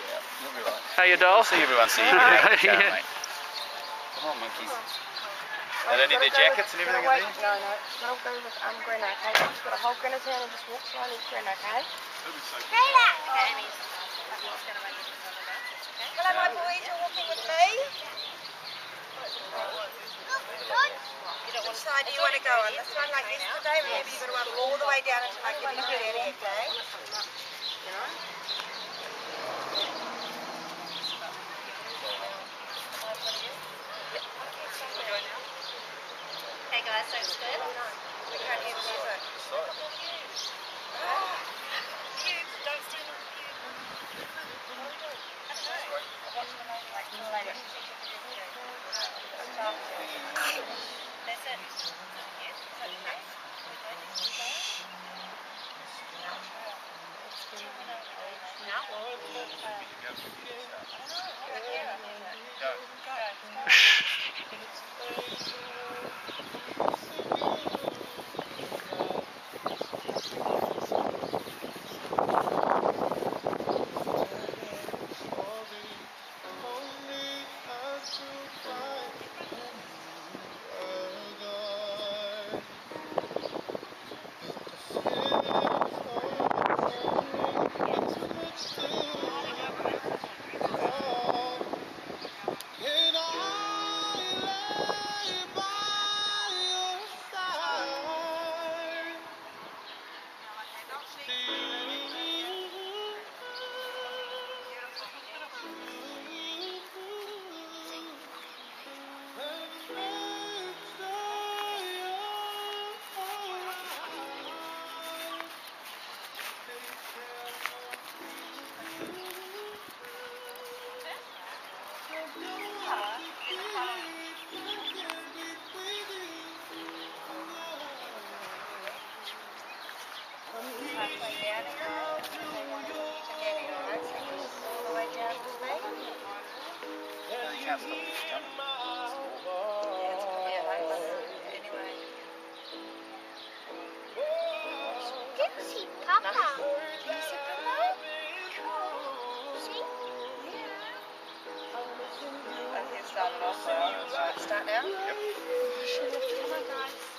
You'll be right. How you, doll? See everyone, see you. Yeah. Mate. Come on, monkeys. They don't need their jackets and everything in there? No, that'll go with Gren, okay? He's got a Hulk in his hand and just walk slowly with Gren, okay? Kayla! Okay, Amy. Hello, my boys, you're walking with me? Which side do you want to go on? This one like yesterday? Remember, you've got to run all the way down until I give you Daddy, okay? You know? Hey guys, so it's good? We can't hear the music. Cube, don't stand on the cube. That's it. Yes, is that okay? Halfway down here, they want to Daddy, alright? So you walk all the way down with me. No, you can't stop this jumping. Yeah, it's probably a home, but anyway. Can you see Papa? Can you see Papa? See? I think it started off well. Right, start now? Yep. Come on guys.